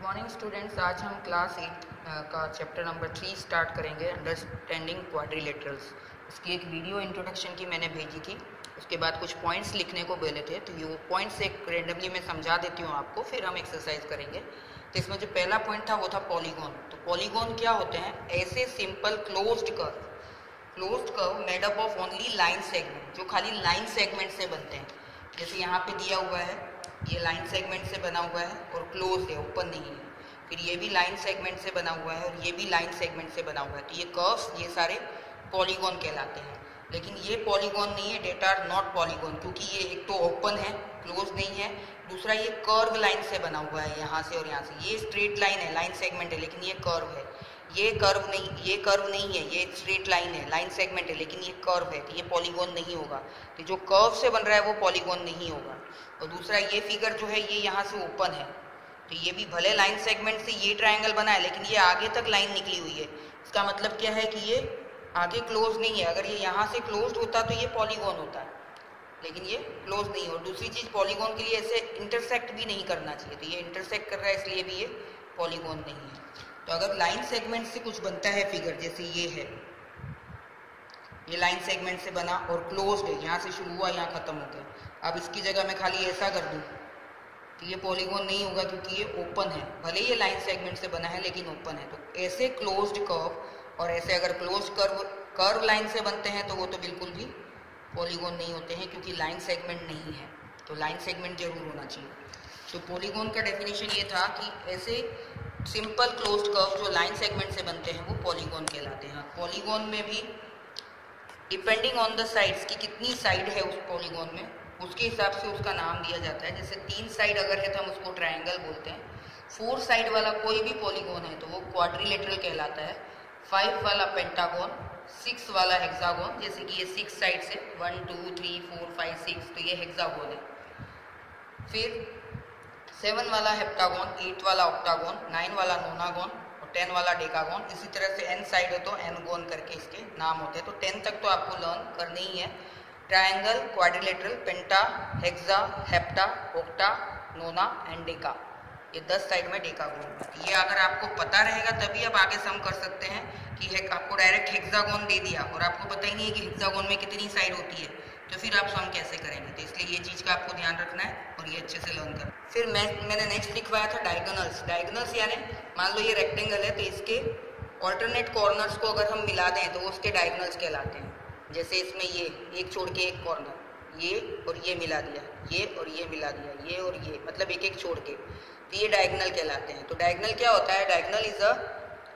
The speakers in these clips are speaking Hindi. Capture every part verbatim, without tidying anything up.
मॉर्निंग स्टूडेंट्स, आज हम क्लास एट का चैप्टर नंबर थ्री स्टार्ट करेंगे, अंडरस्टैंडिंग क्वाड्रिलेटरल्स। इसकी एक वीडियो इंट्रोडक्शन की मैंने भेजी थी, उसके बाद कुछ पॉइंट्स लिखने को बोले थे, तो ये वो पॉइंट्स एक रेंडमली मैं समझा देती हूँ आपको, फिर हम एक्सरसाइज करेंगे। तो इसमें जो पहला पॉइंट था वो था पॉलीगॉन। तो पॉलीगॉन क्या होते हैं? ऐसे simple closed curve closed curve made up of only line segment, जो खाली लाइन सेगमेंट से बनते हैं। जैसे यहाँ पे दिया हुआ है, ये लाइन सेगमेंट से बना हुआ है और क्लोज है, ओपन नहीं है। फिर ये भी लाइन सेगमेंट से बना हुआ है और ये भी लाइन सेगमेंट से बना हुआ है। तो ये कर्व्स, ये सारे पॉलीगॉन कहलाते हैं। लेकिन ये पॉलीगॉन नहीं है, डेटा आर नॉट पॉलीगॉन, क्योंकि ये एक तो ओपन है, क्लोज नहीं है, दूसरा ये कर्व लाइन से बना हुआ है, यहाँ से और यहाँ से। ये स्ट्रेट लाइन है, लाइन सेगमेंट है, लेकिन ये कर्व है। ये कर्व नहीं, ये कर्व नहीं है, ये स्ट्रेट लाइन है, लाइन सेगमेंट है, लेकिन ये कर्व है, तो ये पॉलीगॉन नहीं होगा। तो जो कर्व से बन रहा है वो पॉलीगॉन नहीं होगा। और दूसरा ये फिगर जो है, ये यहाँ से ओपन है, तो ये भी भले लाइन सेगमेंट से ये ट्रायंगल बना है, लेकिन ये आगे तक लाइन निकली हुई है। इसका मतलब क्या है कि ये आगे क्लोज नहीं है। अगर ये यहाँ से क्लोज्ड होता तो ये पॉलीगॉन होता है, लेकिन ये क्लोज नहीं है। और दूसरी चीज, पॉलीगॉन के लिए ऐसे इंटरसेक्ट भी नहीं करना चाहिए, तो ये इंटरसेक्ट कर रहा है, इसलिए भी ये पॉलीगॉन नहीं है। तो अगर लाइन सेगमेंट से कुछ बनता है फिगर, जैसे ये है, ये लाइन सेगमेंट से बना और क्लोज्ड है, यहाँ से शुरू हुआ, यहाँ खत्म हो गया। अब इसकी जगह मैं खाली ऐसा कर दूं तो ये पॉलीगॉन नहीं होगा, क्योंकि ये ओपन है। भले ये लाइन सेगमेंट से बना है, लेकिन ओपन है। तो ऐसे क्लोज्ड कर्व और ऐसे अगर क्लोज्ड कर्व कर्व लाइन से बनते हैं तो वो तो बिल्कुल भी पॉलीगॉन नहीं होते हैं, क्योंकि लाइन सेगमेंट नहीं है। तो लाइन सेगमेंट जरूर होना चाहिए। तो पॉलीगॉन का डेफिनेशन ये था कि ऐसे सिंपल क्लोज्ड कर्व जो लाइन सेगमेंट से बनते हैं वो पॉलीगॉन कहलाते हैं। पॉलीगॉन में भी डिपेंडिंग ऑन द साइड्स की कितनी साइड है उस पॉलीगॉन में, उसके हिसाब से उसका नाम दिया जाता है। जैसे तीन साइड अगर है तो हम उसको ट्रायंगल बोलते हैं। फोर साइड वाला कोई भी पॉलीगॉन है तो वो क्वाड्रिलेटरल कहलाता है। फाइव वाला पेंटागॉन, सिक्स वाला हेक्सागोन, जैसे कि ये सिक्स साइड से one two three four five six, तो ये हेक्सागोन है। फिर सेवन वाला हेप्टागोन, एट वाला ऑक्टागोन, नाइन वाला नोनागोन और टेन वाला डेकागोन। इसी तरह से एन साइड है तो एन गोन करके इसके नाम होते हैं। तो टेन तक तो आपको लर्न करनी ही है। Triangle, quadrilateral, penta, hexa, hepta, octa, nona and deca, ये दस साइड में डेकागोन। ये अगर आपको पता रहेगा तभी आप आगे सम कर सकते हैं। कि है आपको डायरेक्ट हेक्सागोन दे दिया और आपको पता ही नहीं है कि हेक्सागोन में कितनी साइड होती है, तो फिर आप सम कैसे करेंगे? तो इसलिए ये चीज़ का आपको ध्यान रखना है और ये अच्छे से लर्न करना। फिर मैं मैंने नेक्स्ट लिखवाया था डायगोनल्स। डायगोनल्स यानी मान लो ये रेक्टेंगल है, तो इसके ऑल्टरनेट कॉर्नर्स को अगर हम मिला दें तो उसके डायगोनल्स कहलाते हैं। जैसे इसमें ये एक छोड़ के एक कॉर्नर, ये और ये मिला दिया, ये और ये मिला दिया, ये और ये, मतलब एक एक छोड़ के, तो ये डायगोनल कहलाते हैं। तो डायगोनल क्या होता है? Diagonal is a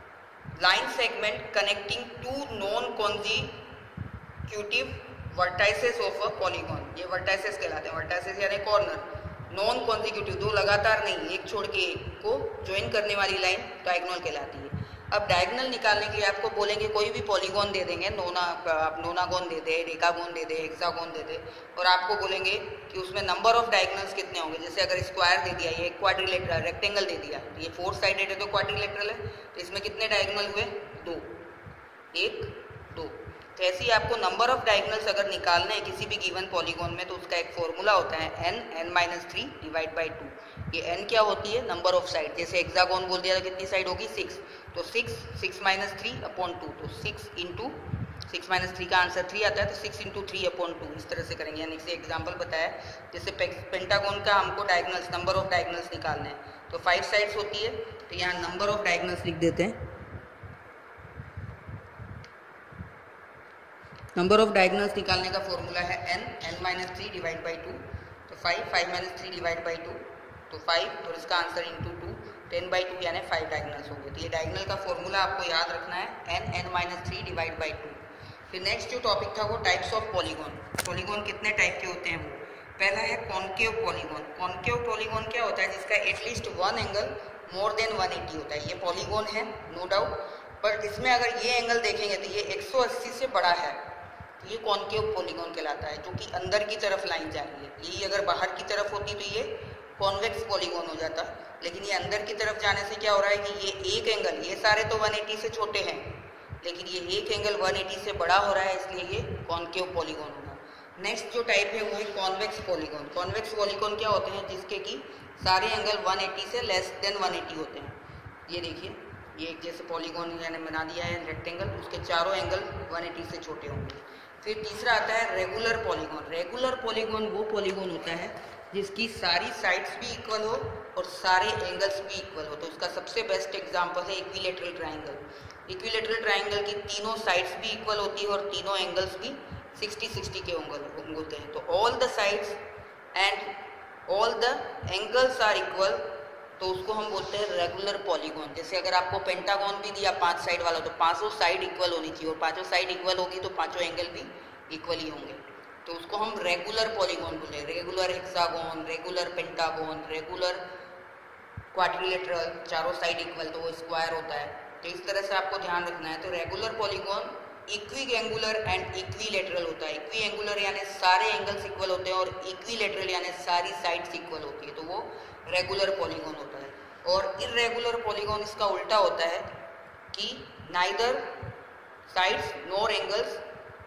line segment connecting two non consecutive vertices of a polygon. ये वर्टाइसेस कहलाते हैं। वर्टाइसेस यानी कॉर्नर, नॉन कॉन्जिक्यूटिव, दो लगातार नहीं, एक छोड़ के एक को ज्वाइन करने वाली लाइन डायगोनल कहलाती है। अब डायगोनल निकालने के लिए आपको बोलेंगे कोई भी पॉलीगॉन दे देंगे, नोना आप नोनागोन दे दे, डेकागोन दे दे, हेक्सागोन दे दे, और आपको बोलेंगे कि उसमें नंबर ऑफ डायगोनल्स कितने होंगे। जैसे अगर स्क्वायर दे दिया, ये क्वाड्रिलेटरल रेक्टेंगल दे दिया, तो ये फोर साइडेड है तो क्वाड्रिलेटरल है, तो इसमें कितने डायगोनल हुए? दो, एक, दो। तो ऐसे ही आपको नंबर ऑफ डायगोनल्स अगर निकालने हैं किसी भी गिवन पॉलीगॉन में, तो उसका एक फॉर्मूला होता है n n minus three divide by two. ये एन क्या होती है? Number of side. जैसे हेक्सागोन बोल दिया तो कितनी साइड होगी? सिक्स, तो six six minus three upon two, तो six into six minus three का आंसर थ्री आता है, तो six into three upon two, इस तरह से करेंगे। यानी से एग्जाम्पल बताया, जैसे पेंटागोन का हमको डायगोनल्स, नंबर ऑफ डायगोनल्स निकालने हैं, तो फाइव साइड्स होती है, तो यहाँ नंबर ऑफ डायगोनल्स लिख देते हैं। नंबर ऑफ डायगोनल्स निकालने का फॉर्मूला है n n minus three divide by two, तो five five minus three divide by two, तो फाइव, और इसका answer into two, ten by two यानी फाइव डायगोनल्स हो गए। तो ये डायगोनल का फॉर्मूला आपको याद रखना है, n n minus three divide by two. फिर नेक्स्ट जो टॉपिक था वो टाइप्स ऑफ पॉलीगॉन। पॉलीगॉन कितने टाइप के होते हैं वो। पहला है कॉन्केव पॉलीगॉन। कॉन्केव पॉलीगॉन क्या होता है? जिसका at least one angle more than one eighty होता है। ये पॉलीगॉन है नो डाउट, पर इसमें अगर ये एंगल देखेंगे तो ये एक सौ अस्सी से बड़ा है, तो ये कॉन्केव पॉलीगॉन कहलाता है, जो कि अंदर की तरफ लाइन जा रही है। यही अगर बाहर की तरफ होती तो ये कॉन्वेक्स पॉलीगॉन हो जाता, लेकिन ये अंदर की तरफ जाने से क्या हो रहा है कि ये एक एंगल, ये सारे तो वन एटी से छोटे हैं, लेकिन ये एक एंगल वन एटी से बड़ा हो रहा है, इसलिए ये कॉन्केव पॉलीगॉन होगा। नेक्स्ट जो टाइप है वो है कॉन्वेक्स पॉलीगॉन। कॉन्वेक्स पॉलीगॉन क्या होते हैं, जिसके कि सारे एंगल एक सौ अस्सी से लेस देन एक सौ अस्सी होते हैं। ये देखिए, ये एक जैसे पॉलीगॉन मैंने बना दिया है रेक्टेंगल, उसके चारों एंगल एक सौ अस्सी से छोटे होंगे। फिर तीसरा आता है रेगुलर पॉलीगॉन। रेगुलर पॉलीगॉन वो पॉलीगॉन होता है जिसकी सारी साइड्स भी इक्वल हो और सारे एंगल्स भी इक्वल हो। तो उसका सबसे बेस्ट एग्जांपल है इक्विलेटरल ट्रायंगल। इक्विलेटरल ट्रायंगल की तीनों साइड्स भी इक्वल होती है और तीनों एंगल्स भी साठ साठ के एंगल होते हैं। तो all the sides and all the angles are equal, तो उसको हम बोलते हैं रेगुलर पॉलीगॉन। जैसे अगर आपको पेंटागन भी दिया पांच साइड वाला, तो पांचों साइड इक्वल होनी चाहिए और पांचों साइड इक्वल होगी तो पांचों एंगल भी इक्वल ही होंगे। तो उसको हम रेगुलर पॉलीगॉन बोलते हैं। Regular hexagon, regular pentagon, regular quadrilateral, चारों साइड इक्वल तो वो स्क्वायर होता है। तो इस तरह से आपको ध्यान रखना है। तो regular polygon equiangular and equilateral होता है। इक्वी एंगुलर यानी सारे एंगल्स इक्वल होते हैं और इक्विलेटरल यानी सारी साइड्स इक्वल होती है, तो वो रेगुलर पॉलीगॉन होता है। और इर्रेगुलर पॉलीगॉन इसका उल्टा होता है कि neither sides nor angles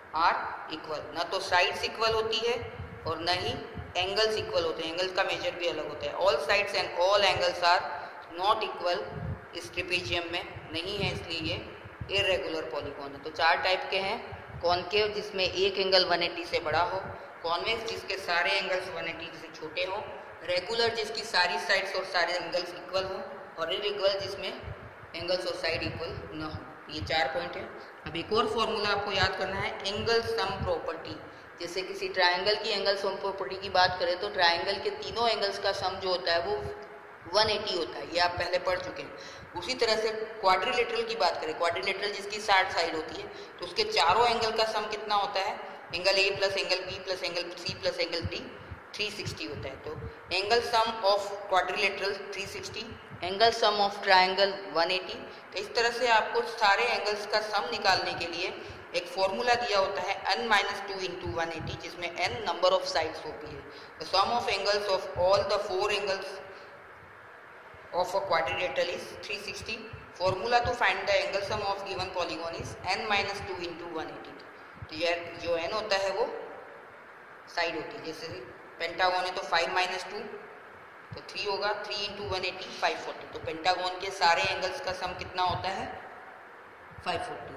are equal, ना तो साइड्स इक्वल होती है और न ही एंगल्स इक्वल होते हैं। एंगल्स का मेजर भी अलग होता है। All sides and all angles are not equal इस ट्रेपेजियम में नहीं है, इसलिए ये इर्रेगुलर पॉलीगॉन है। तो चार टाइप के हैं। कॉनकेव जिसमें एक एंगल एक सौ अस्सी से बड़ा हो, कॉन्वेक्स जिसके सारे एंगल्स एक सौ अस्सी से छोटे हो, रेगुलर जिसकी सारी साइड्स और सारे एंगल्स इक्वल हो, और इर्रेगुलर जिसमें एंगल्स और साइड इक्वल ना हो। ये चार पॉइंट है। अब एक और फॉर्मूला आपको याद करना है, एंगल सम प्रॉपर्टी। जैसे किसी ट्रायंगल की एंगल सम प्रॉपर्टी की बात करें तो ट्रायंगल के तीनों एंगल्स का सम जो होता है वो एक सौ अस्सी होता है। ये आप पहले पढ़ चुके हैं। उसी तरह से क्वाड्रिलेटरल की बात करें, क्वाड्रिलेटरल जिसकी साठ साइड होती है तो उसके चारों एंगल का सम कितना होता है, angle A plus angle B plus angle C plus angle D तीन सौ साठ होता है। तो एंगल सम ऑफ क्वाड्रिलेटरल तीन सौ साठ, एंगल सम ऑफ ट्रायंगल एक सौ अस्सी। तो इस तरह से आपको सारे एंगल्स का सम निकालने के लिए एक फॉर्मूला दिया होता है n minus two into one eighty, जिसमें n नंबर ऑफ साइड्स होती है। The sum of angles of all the four angles of a quadrilateral is three sixty. Formula to find the angle sum of given polygon is n minus two into one eighty. तो यार जो n होता है वो साइड होती है। जैसे पेंटागन है तो फाइव माइनस टू तो थ्री होगा, three into one eighty five forty. तो पेंटागन के सारे एंगल्स का सम कितना होता है, फाइव फोर्टी।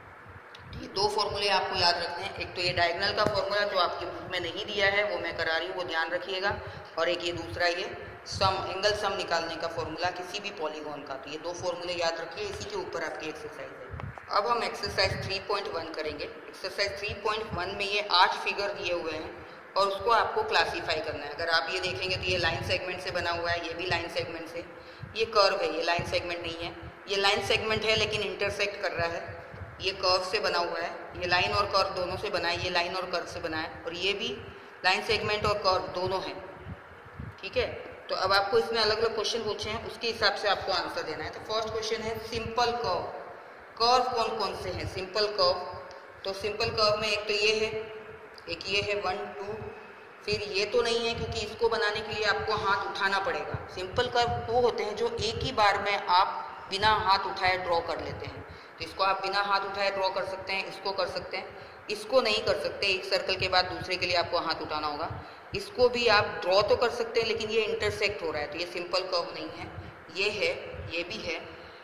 ये दो फॉर्मूले आपको याद रखने हैं। एक तो ये डायगोनल का फॉर्मूला जो आपकी बुक में नहीं दिया है वो मैं करा रही हूँ, वो ध्यान रखिएगा। और एक ये दूसरा ये सम, एंगल सम निकालने का फॉर्मूला किसी भी पॉलीगॉन का। तो ये दो फॉर्मूले याद रखिए, इसी के ऊपर आपकी एक्सरसाइज है। अब हम एक्सरसाइज थ्री पॉइंट वन करेंगे। एक्सरसाइज थ्री पॉइंट वन में ये आठ फिगर दिए हुए हैं और उसको आपको क्लासीफाई करना है। अगर आप ये देखेंगे तो ये लाइन सेगमेंट से बना हुआ है, ये भी लाइन सेगमेंट से। ये कर्व है, ये लाइन सेगमेंट नहीं है। ये लाइन सेगमेंट है लेकिन इंटरसेक्ट कर रहा है। ये कर्व से बना हुआ है, ये लाइन और कर्व दोनों से बना है, ये लाइन और कर्व से बना है। और ये भी लाइन सेगमेंट और कर्व दोनों हैं, ठीक है। तो अब आपको इसमें अलग अलग क्वेश्चन पूछे हैं, उसके हिसाब से आपको आंसर देना है। तो फर्स्ट क्वेश्चन है सिंपल कर्व। कर्व कौन कौन से हैं सिंपल कर्व? तो सिंपल कर्व में एक तो ये है, एक ये है वन टू, फिर ये तो नहीं है क्योंकि इसको बनाने के लिए आपको हाथ उठाना पड़ेगा। सिंपल कर्व वो होते हैं जो एक ही बार में आप बिना हाथ उठाए ड्रॉ कर लेते हैं। तो इसको आप बिना हाथ उठाए ड्रॉ कर सकते हैं, इसको कर सकते हैं, इसको नहीं कर सकते। एक सर्कल के बाद दूसरे के लिए आपको हाथ उठाना होगा। इसको भी आप ड्रॉ तो कर सकते हैं लेकिन ये इंटरसेक्ट हो रहा है तो ये सिंपल कर्व नहीं है। ये है, ये भी है,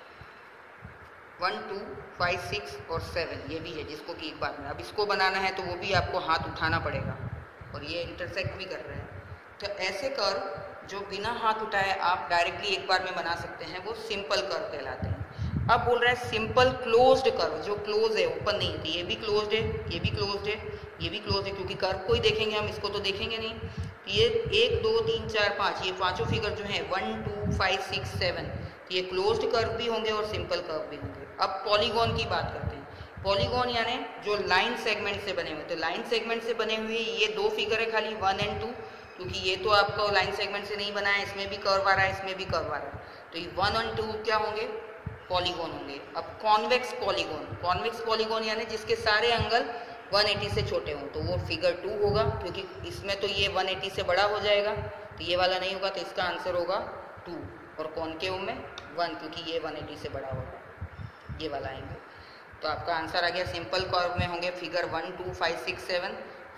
वन टू फाइव सिक्स और सेवन ये भी है जिसको कि एक बार में। अब इसको बनाना है तो वो भी आपको हाथ उठाना पड़ेगा और ये इंटरसेक्ट भी कर रहे हैं। तो ऐसे कर्व जो बिना हाथ उठाए आप डायरेक्टली एक बार में बना सकते हैं वो सिंपल कर्व कहलाते हैं। अब बोल रहा है सिंपल क्लोज्ड कर्व, जो क्लोज है, ओपन नहीं है। ये भी क्लोज्ड है, ये भी क्लोज्ड है, ये भी क्लोज है, क्योंकि कर्व को ही देखेंगे हम, इसको तो देखेंगे नहीं। ये एक दो तीन चार पाँच, ये पांचों फिगर जो हैं one two five six seven, ये क्लोज्ड कर्व भी होंगे और सिंपल कर्व भी होंगे। अब पॉलीगॉन की बात करते हैं। पॉलीगॉन यानी जो लाइन सेगमेंट से बने हुए। तो लाइन सेगमेंट से बने हुए ये दो फिगर है खाली, वन एंड टू, क्योंकि ये तो आपका लाइन सेगमेंट से नहीं बना है, इसमें भी कर्व आ रहा है, इसमें भी कर्व आ रहा है। तो ये वन एंड टू क्या होंगे, पॉलीगॉन होंगे। अब कॉन्वेक्स पॉलीगॉन, कॉन्वेक्स पॉलीगॉन यानी जिसके सारे एंगल एक सौ अस्सी से छोटे हों, तो वो फिगर टू होगा, क्योंकि इसमें तो ये एक सौ अस्सी से बड़ा हो जाएगा तो ये वाला नहीं होगा, तो इसका आंसर होगा टू। और कॉनकेव में वन, क्योंकि ये एक सौ अस्सी से बड़ा होगा, ये वाला एंगल। तो आपका आंसर आ गया। सिंपल कर्व में होंगे figure one two five six seven,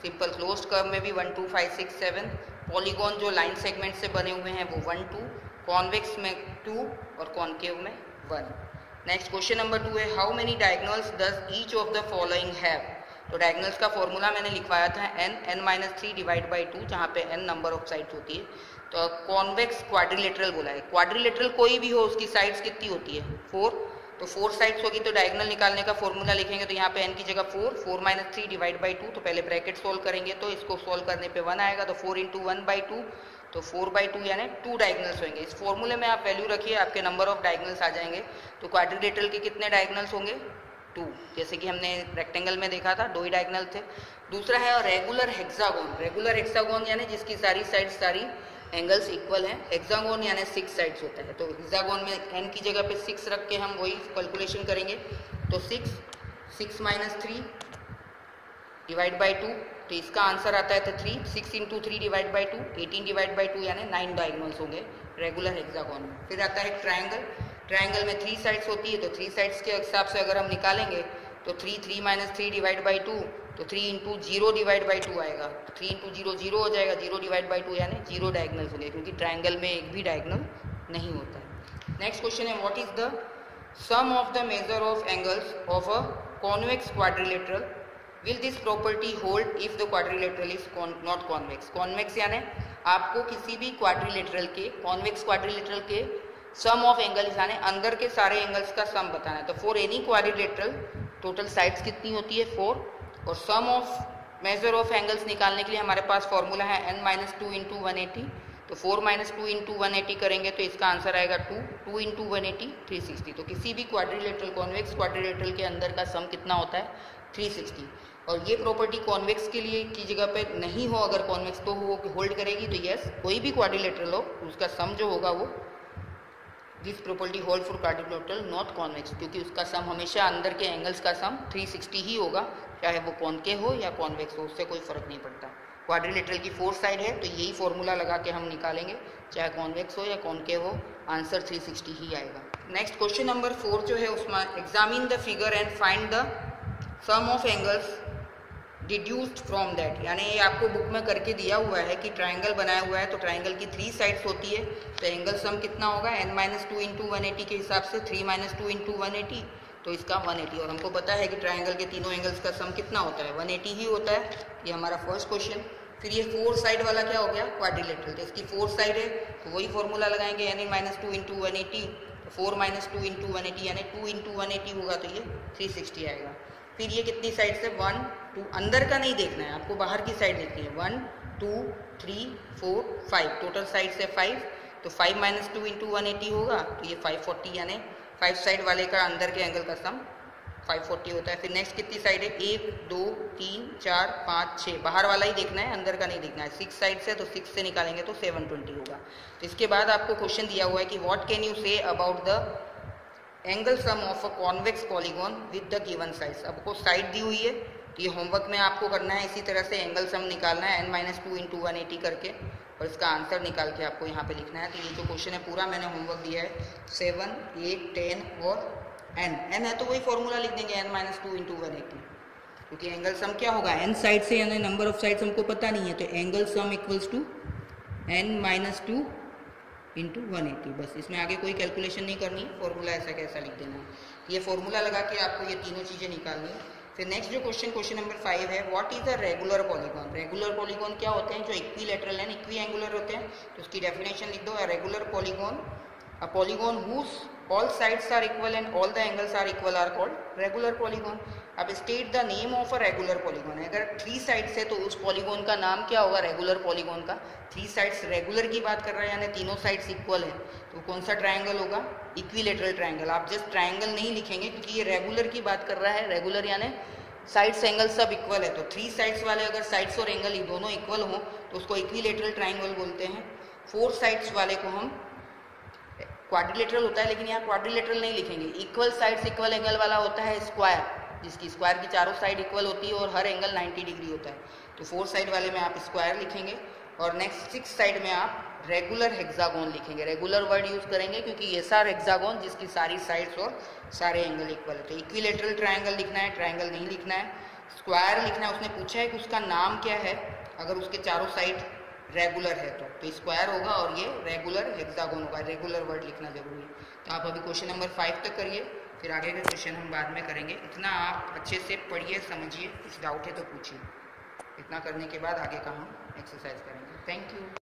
simple closed curve में भी one two five six seven, polygon जो लाइन सेगमेंट से बने हुए हैं वो वन टू, कॉन्वेक्स में टू और कॉन्केव में one. Next question number two है how many diagonals does each of the following have. तो डायगोनल्स का फॉर्मूला मैंने लिखवाया था n n minus three divide by two, जहाँ पे एन नंबर ऑफ साइड्स होती है। तो कॉन्वेक्स क्वाड्रिलेटरल बोला है, क्वाड्रिलेटरल कोई भी हो उसकी साइड्स कितनी होती है फोर, तो फोर साइड्स होगी तो डायगोनल निकालने का फॉर्मूला लिखेंगे तो यहाँ पे एन की जगह four, four minus three divide by two, तो पहले ब्रैकेट सोल्व करेंगे तो इसको सोल्व करने पे वन आएगा, तो four into one by two, तो फोर बाई टू यानी टू डायगोनल्स होंगे। इस फॉर्मूले में आप वैल्यू रखिए, आपके नंबर ऑफ डायगोनल्स आ जाएंगे। तो क्वाड्रिलेटरल के कितने डायगोनल्स होंगे, टू, जैसे कि हमने रेक्टेंगल में देखा था दो ही डायगोनल थे। दूसरा है रेगुलर हेक्सागोन, रेगुलर हेक्सागोन यानी जिसकी सारी साइड सारी एंगल्स इक्वल हैं। हेक्सागोन यानी सिक्स साइड्स होता है, तो हेक्सागोन में एन की जगह पे सिक्स रख के हम वही कैलकुलेशन करेंगे। तो six, six minus three divide by two, तो इसका आंसर आता है तो three, six into three divide by two, eighteen divide by two यानी नाइन डायगोनल्स होंगे रेगुलर हेक्सागोन में। फिर आता है ट्रायंगल, ट्रायंगल में थ्री साइड्स होती है, तो थ्री साइड्स के हिसाब से अगर हम निकालेंगे तो three, three minus three divide by two, तो three into zero divide by two आएगा, थ्री इंटू जीरो जीरो हो जाएगा, जीरो डिवाइड बाई टू यानी जीरो डायगोनल्स होंगे, क्योंकि ट्रायंगल में एक भी डायगोनल नहीं होता है। नेक्स्ट क्वेश्चन है what is the sum of the measure of angles of a convex quadrilateral, will this property hold if the quadrilateral is not convex. Convex यानी आपको किसी भी क्वाड्रिलेटरल के, कॉन्वेक्स क्वाड्रिलेटरल के सम ऑफ एंगल्स यानी अंदर के सारे एंगल्स का सम बताना है। तो for any quadrilateral total sides कितनी होती है, फोर, और sum of measure of angles निकालने के लिए हमारे पास फॉर्मूला है n minus two into one eighty, तो four minus two into one eighty करेंगे तो इसका आंसर आएगा two, two into one eighty three sixty. तो किसी भी क्वाड्रिलेटरल, कॉन्वेक्स क्वाड्रिलेटरल के अंदर का सम कितना होता है, थ्री सिक्सटी। और ये प्रॉपर्टी कॉन्वेक्स के लिए की जगह पे नहीं हो, अगर कॉन्वेक्स तो हो होल्ड करेगी, तो यस कोई भी क्वाड्रिलेटरल हो उसका सम जो होगा वो this property hold for quadrilateral not convex, क्योंकि उसका सम हमेशा अंदर के एंगल्स का सम थ्री सिक्सटी ही होगा, चाहे वो कॉनकेव हो या कॉन्वेक्स हो, उससे कोई फर्क नहीं पड़ता। क्वाड्रिलेटरल की फोर साइड है तो यही फॉर्मूला लगा के हम निकालेंगे, चाहे कॉन्वेक्स हो या कॉनकेव हो, आंसर थ्री सिक्सटी ही आएगा। नेक्स्ट क्वेश्चन नंबर फोर जो है उसमें examine the figure and find the sum of angles deduced from that, यानी ये आपको बुक में करके दिया हुआ है कि ट्राइंगल बनाया हुआ है, तो ट्राइंगल की थ्री साइड्स होती है, तो एंगल सम कितना होगा, n minus two into one eighty के हिसाब से, three minus two into one eighty, तो इसका वन एटी, और हमको पता है कि ट्राइंगल के तीनों एंगल्स का सम कितना होता है, वन एटी ही होता है। ये हमारा फर्स्ट क्वेश्चन। फिर ये फोर साइड वाला क्या हो गया, क्वाड्रिलेटरल, तो इसकी फोर साइड है तो वही फॉर्मूला लगाएंगे, n minus two into one eighty, four minus two into one eighty यानी टू इंटू वन एटी होगा, तो ये थ्री सिक्सटी आएगा। फिर ये कितनी साइड से, वन टू, अंदर का नहीं देखना है आपको, बाहर की साइड देखनी है, one two three four five, total side से फाइव, तो five minus two into one eighty होगा, तो ये फाइव फोर्टी यानी फाइव साइड वाले का अंदर के एंगल का सम फाइव फोर्टी होता है। फिर नेक्स्ट कितनी साइड है, एक दो तीन चार पाँच छः, बाहर वाला ही देखना है, अंदर का नहीं देखना है। सिक्स साइड से, तो सिक्स से निकालेंगे तो सेवन ट्वेंटी होगा। तो इसके बाद आपको क्वेश्चन दिया हुआ है कि what can you say about the angle sum of a convex polygon with the given sides. आपको साइड दी हुई है तो ये होमवर्क में आपको करना है, इसी तरह से एंगल सम निकालना है n minus two into one eighty करके, और इसका आंसर निकाल के आपको यहाँ पे लिखना है। तो ये जो क्वेश्चन है पूरा मैंने होमवर्क दिया है, सेवन एट टेन और एन, एन है तो वही फॉर्मूला लिख देंगे n minus two into one eighty, क्योंकि एंगल सम क्या होगा, एन साइड से यानी नंबर ऑफ साइड्स हमको पता नहीं है, तो angle sum equals to n minus two into one eighty, बस इसमें आगे कोई कैलकुलेशन नहीं करनी है, फॉर्मूला ऐसा कैसा लिख देना है। ये फॉर्मूला लगा के आपको ये तीनों चीज़ें निकालनी है। फिर नेक्स्ट जो क्वेश्चन, क्वेश्चन नंबर फाइव है, what is a regular polygon. Regular polygon क्या होते हैं, जो इक्विलैटरल एंड इक्वी एंगुलर होते हैं, तो उसकी डेफिनेशन लिख दो, regular polygon a polygon whose all sides are equal and all the angles are equal are called regular polygon। अब state the name of a regular polygon, अगर थ्री साइड्स है तो उस पॉलीगॉन का नाम क्या होगा, रेगुलर पॉलीगॉन का। थ्री साइड्स रेगुलर की बात कर रहे हैं यानी तीनों साइड्स इक्वल है, तो कौन सा ट्रायंगल होगा, इक्विलेटरल ट्रायंगल। आप जस्ट ट्रायंगल नहीं लिखेंगे क्योंकि ये रेगुलर की बात कर रहा है, रेगुलर यानी साइड्स एंगल सब इक्वल है, तो थ्री साइड्स वाले अगर साइड्स और एंगल दोनों इक्वल हो तो उसको इक्विलेटरल ट्रायंगल बोलते हैं। फोर साइड्स वाले को हम क्वाड्रिलेटरल होता है, लेकिन यहाँ क्वाड्रिलेटरल नहीं लिखेंगे, इक्वल साइड्स इक्वल एंगल वाला होता है स्क्वायर, जिसकी स्क्वायर की चारों साइड इक्वल होती है और हर एंगल नाइन्टी डिग्री होता है, तो फोर साइड वाले में आप स्क्वायर लिखेंगे। और नेक्स्ट सिक्स साइड में आप रेगुलर हेक्सागोन लिखेंगे, रेगुलर वर्ड यूज करेंगे क्योंकि ऐसा हेक्सागोन जिसकी सारी साइड्स और सारे एंगल इक्वल है। तो इक्विलेटरल ट्रायंगल लिखना है, ट्रायंगल नहीं लिखना है। स्क्वायर लिखना है, उसने पूछा है कि उसका नाम क्या है, अगर उसके चारों साइड रेगुलर है तो तो स्क्वायर होगा और ये रेगुलर हेक्सागोन होगा। रेगुलर वर्ड लिखना जरूरी है। तो आप अभी क्वेश्चन नंबर फाइव तक करिए, फिर आगे के क्वेश्चन हम बाद में करेंगे। इतना आप अच्छे से पढ़िए, समझिए, कुछ डाउट है तो पूछिए। इतना करने के बाद आगे का हम एक्सरसाइज करेंगे। Thank you.